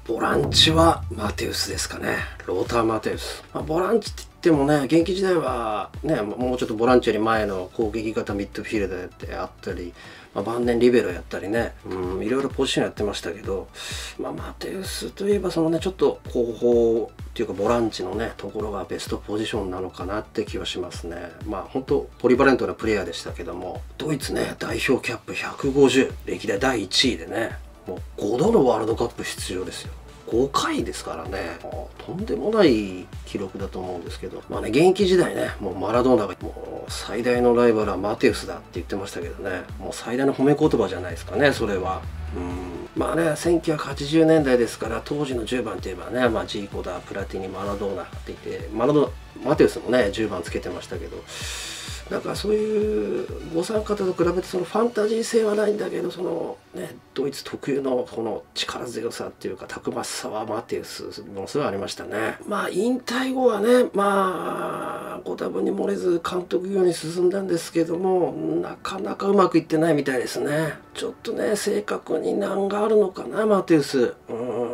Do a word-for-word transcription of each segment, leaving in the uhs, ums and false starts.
ボランチはマテウスですかね。ローター・マテウス。まあ、ボランチって言ってもね、現役時代はね、もうちょっとボランチより前の攻撃型ミッドフィールダーであったり、まあ、晩年リベロやったりね、うん、いろいろポジションやってましたけど、まあ、マテウスといえばそのね、ちょっと後方っていうかボランチのね、ところがベストポジションなのかなって気はしますね。まあ本当ポリバレントなプレイヤーでしたけども、ドイツね、代表キャップひゃくごじゅう、歴代だいいちいでね、もうごどのワールドカップ出場ですよ。ごかいですからね、とんでもない記録だと思うんですけど、まあね、現役時代ね、もうマラドーナがもう最大のライバルはマテウスだって言ってましたけどね、もう最大の褒め言葉じゃないですかね、それは。うん、まあね、せんきゅうひゃくはちじゅうねんだいですから、当時のじゅうばんといえばね、まあ、ジーコだ、プラティニ、マラドーナって言って、マラドマテウスもね、じゅうばんつけてましたけど、なんかそういうご参加と比べてそのファンタジー性はないんだけど、そのね、ドイツ特有のこの力強さっていうかたくましさはマテウスものすごいありましたね。まあ引退後はね、まあご多分に漏れず監督業に進んだんですけども、なかなかうまくいってないみたいですね。ちょっとね、性格に難があるのかな、マテウス。うん、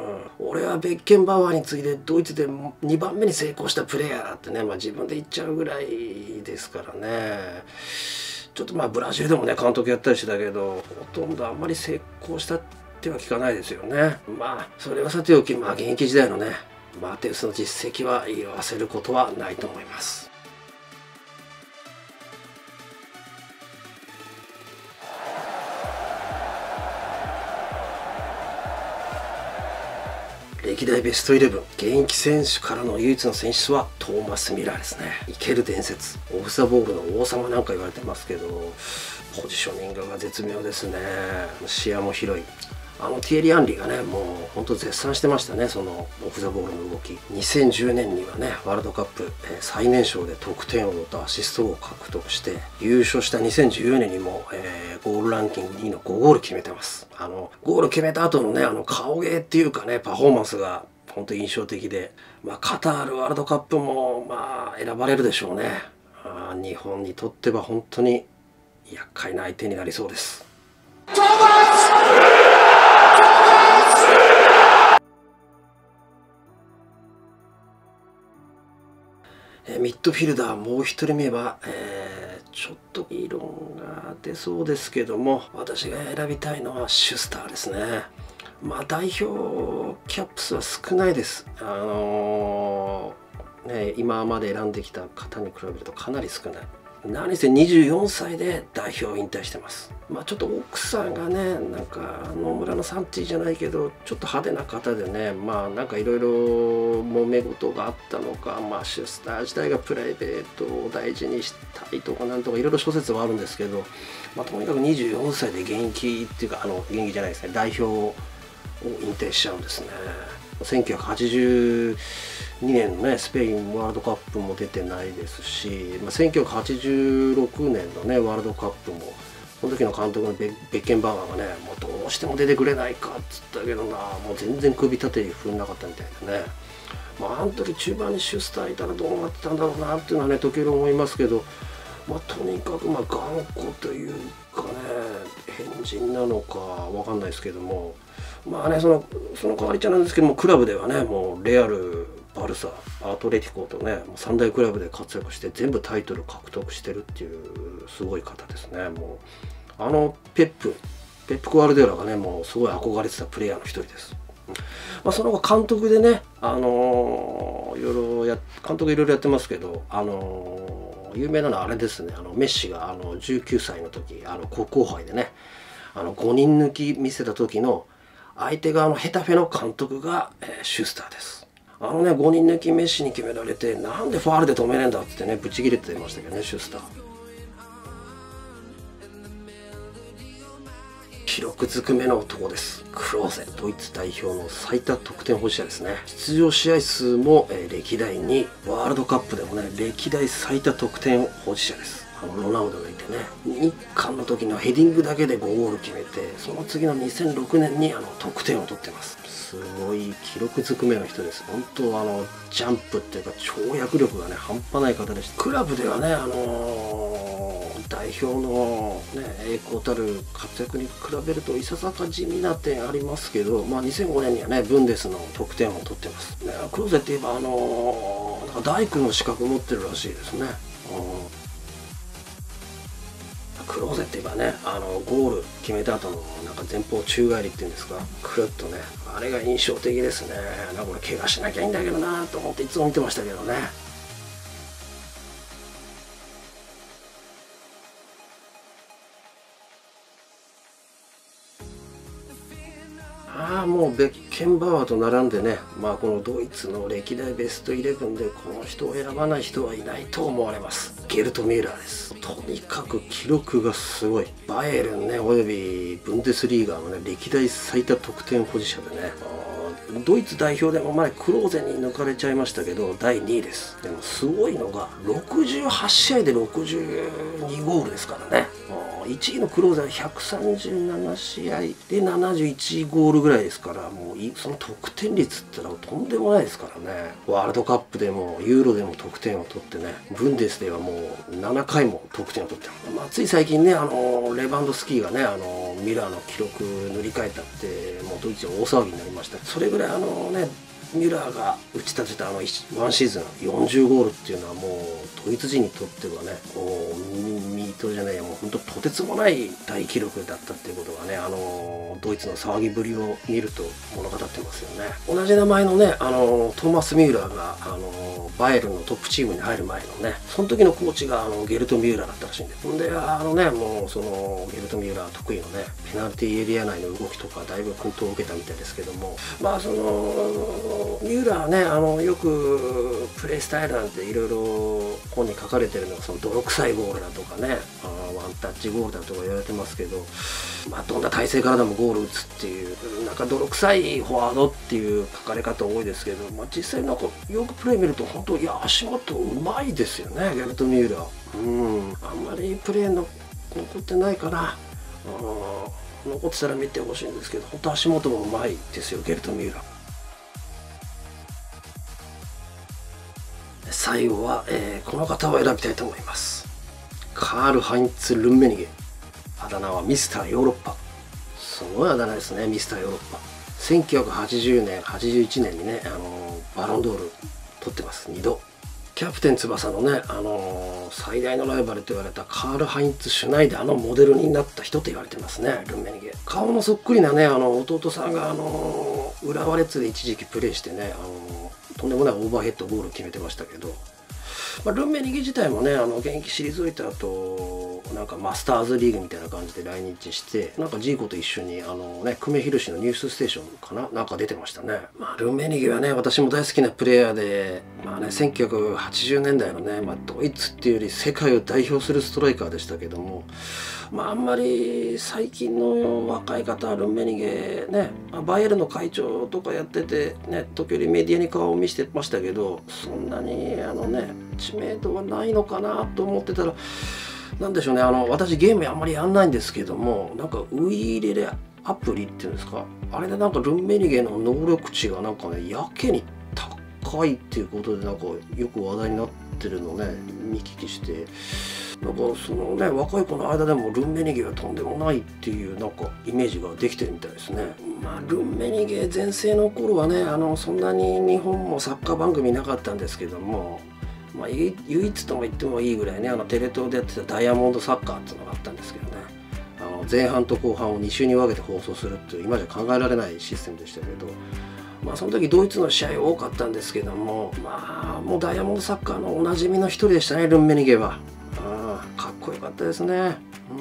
俺はベッケンバワーに次いでドイツでにばんめに成功したプレーヤーだってね、まあ、自分で言っちゃうぐらいですからね。ちょっとまあブラジルでもね監督やったりしてたけど、ほとんどあんまり成功したっては聞かないですよね。まあそれはさておき、まあ現役時代のねマテウスの実績は色あせることはないと思います。歴代ベストイレブン、現役選手からの唯一の選出はトーマス・ミラーですね。生ける伝説、オフ・ザ・ボールの王様なんか言われてますけど、ポジショニングが絶妙ですね。視野も広い。あのティエリ・アンリがね、もう本当絶賛してましたね、そのオフ・ザ・ボールの動き。にせんじゅうねんにはね、ワールドカップ、えー、最年少で得点王とアシストを獲得して、優勝したにせんじゅうよねんにも、えー、ゴールランキングにいのごゴール決めてます。あのゴール決めた後のね、あの顔芸っていうかね、パフォーマンスが本当印象的で、まあ、カタールワールドカップもまあ選ばれるでしょうね。あ日本にとっては本当に厄介な相手になりそうです。ミッドフィルダーもう一人目は、えー、ちょっと異論が出そうですけども、私が選びたいのはシュスターですね。まあ代表キャップ数は少ないです。あのー、ね、今まで選んできた方に比べるとかなり少ない。何せにじゅうよんさいで代表を引退してます。まあちょっと奥さんがね、なんか野村のサンティじゃないけどちょっと派手な方でね、まあなんかいろいろ揉め事があったのか、まあシュスター自体がプライベートを大事にしたいとかなんとかいろいろ諸説はあるんですけど、まあとにかくにじゅうよんさいで現役っていうか、あの現役じゃないですね、代表を引退しちゃうんですね。せんきゅうひゃくはちじゅうにねんのねスペインワールドカップも出てないですし、まあ、せんきゅうひゃくはちじゅうろくねんのねワールドカップもその時の監督のベッケンバウアーがね、もうどうしても出てくれないかっつったけどな、もう全然首立て振んなかったみたいでね、まああの時中盤にシュスターいたらどうなってたんだろうなっていうのはね時折思いますけど、まあとにかくまあ頑固というかね、変人なのかわかんないですけども、まあね、そのその代わりちゃなんですけども、クラブではねもうレアル、バルサ、アトレティコとねもうさん大クラブで活躍して全部タイトル獲得してるっていうすごい方ですね。もうあのペップペップ・グアルディオラがねもうすごい憧れてたプレイヤーの一人です。まあ、その後監督でね、あのー、いろいろや監督いろいろやってますけど、あのー、有名なのはあれですね、あのメッシがあのじゅうきゅうさいの時あの国王杯でねあのごにん抜き見せた時の相手側のヘタフェの監督が、えー、シュスターです。あのねごにん抜きメッシに決められて、なんでファールで止めねえんだってねブチ切れてましたけどね、シュスター。記録ずくめの男です。クローゼ、ドイツ代表の最多得点保持者ですね。出場試合数も、えー、歴代に、ワールドカップでもね歴代最多得点保持者です。あのロナウドがいてね、日韓の時のヘディングだけでごゴール決めて、その次のにせんろくねんにあの得点を取ってます。すごい記録ずくめの人です。本当あのジャンプっていうか跳躍力がね半端ない方でした。クラブではね、あのー、 代表の、ね、栄光たる活躍に比べるといささか地味な点ありますけど、まあ、にせんごねんにはねブンデスの得点を取ってます、ね、クローゼって言えばあのー、なんか大工の資格持ってるらしいですね。クローゼって言えばね、あのゴール決めた後のなんか前方宙返りっていうんですか、くるっとね、あれが印象的ですね。なんかこれ怪我しなきゃいいんだけどなと思っていつも見てましたけどね。ああ、もうベッケンバワーと並んでね、まあ、このドイツの歴代ベストイレブンでこの人を選ばない人はいないと思われます。ゲルト・ミューラーです。とにかく記録がすごい。バイエルンね、およびブンデスリーガのね、歴代最多得点保持者でね、ドイツ代表でも前クローゼに抜かれちゃいましたけどだいにいです。でもすごいのがろくじゅうはちしあいでろくじゅうにゴールですからね。いちいのクローゼはひゃくさんじゅうななしあいでななじゅういちゴールぐらいですから、もうその得点率ってのはとんでもないですからね。ワールドカップでもユーロでも得点を取ってね、ブンデスではもうななかいも得点を取ってる、まあ、つい最近ね、あのレバンドスキーがね、あのミラーの記録塗り替えたってもうドイツで大騒ぎになりました。それぐらいあのねミュラーが打ち立てたあのワンシーズンよんじゅうゴールっていうのはもうドイツ人にとってはね、もうミートじゃないや、もう本当とてつもない大記録だったっていうことがね、あのドイツの騒ぎぶりを見ると物語ってますよね。同じ名前のね、あのトーマス・ミューラーがあのバイエルンのトップチームに入る前のね、その時のコーチがあのゲルト・ミューラーだったらしいんで、ほんであのね、もうそのゲルト・ミューラー得意のねペナルティーエリア内の動きとかだいぶ薫陶を受けたみたいですけども、まあそのミューラーはね、あのよくプレースタイルなんていろいろ本に書かれてるのがその泥臭いゴールだとかね、あワンタッチゴールだとか言われてますけど、まあ、どんな体勢からでもゴール打つっていうなんか泥臭いフォワードっていう書かれ方多いですけど、まあ、実際なんかよくプレー見ると本当いや足元うまいですよね、ゲルト・ミューラー。うんあんまりプレーの残ってないかな。残ってたら見てほしいんですけど、本当足元もうまいですよ、ゲルト・ミューラー。最後は、えー、この方を選びたいと思います。カール・ハインツ・ルンメニゲ。あだ名はミスターヨーロッパ。すごいあだ名ですね、ミスターヨーロッパ。せんきゅうひゃくはちじゅうねんはちじゅういちねんにね、あのー、バロンドール取ってます、にど。キャプテン翼のね、あのー、最大のライバルと言われたカール・ハインツ・シュナイダーのモデルになった人と言われてますね、ルンメニゲ。顔のそっくりなね、あの弟さんが、あのー、浦和レッズで一時期プレーしてね、あのー、とんでもないオーバーヘッドゴールを決めてましたけど、まあ、ルンメニゲ自体もね、あの現役退いた後なんかマスターズリーグみたいな感じで来日して、なんかジーコと一緒にあのね、久米宏のニュースステーションかななんか出てましたね。まあ、ルンメニゲはね、私も大好きなプレイヤーで、まあね、せんきゅうひゃくはちじゅうねんだいのね、まあ、ドイツっていうより世界を代表するストライカーでしたけども、まあ、あんまり最近の若い方はルンメニゲね、バイエルの会長とかやっててね、時折メディアに顔を見せてましたけど、そんなにあのね知名度はないのかなと思ってたら、なんでしょうね、あの私ゲームあんまりやんないんですけども、なんかウイイレレアプリっていうんですか、あれでなんかルンメニゲの能力値がなんかねやけに高いっていうことでなんかよく話題になってるのね見聞きして、なんかそのね若い子の間でもルンメニゲはとんでもないっていうなんかイメージができてるみたいですね。まあルンメニゲ全盛の頃はね、あのそんなに日本もサッカー番組なかったんですけども、まあ、唯一とも言ってもいいぐらいね、あのテレ東でやってたダイヤモンドサッカーっていうのがあったんですけどね、あの前半と後半をに週に分けて放送するっていう今じゃ考えられないシステムでしたけど、まあその時ドイツの試合多かったんですけども、まあもうダイヤモンドサッカーのおなじみの一人でしたね、ルンメニゲは。ああかっこよかったですね。うん。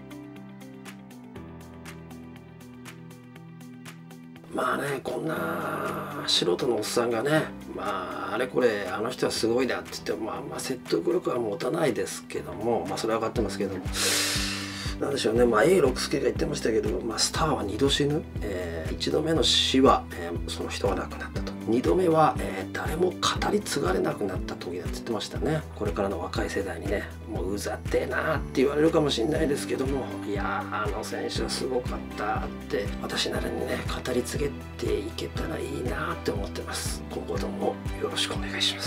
まあね、こんな素人のおっさんがね、まああれこれあの人はすごいだって言っても、まあまあ説得力は持たないですけども、まあそれは分かってますけども、なんでしょうね、まあ エーろく 助が言ってましたけど、まあ、スターはにど死ぬ、えー、いちどめの死は、えー、その人が亡くなったと、にどめは、えー、誰も語り継がれなくなった時だって言ってましたね。これからの若い世代にね、もううざってえなって言われるかもしれないですけども、いやーあの選手はすごかったって私なりにね語り継げていけたらいいなって思ってます。今後ともよろしくお願いします。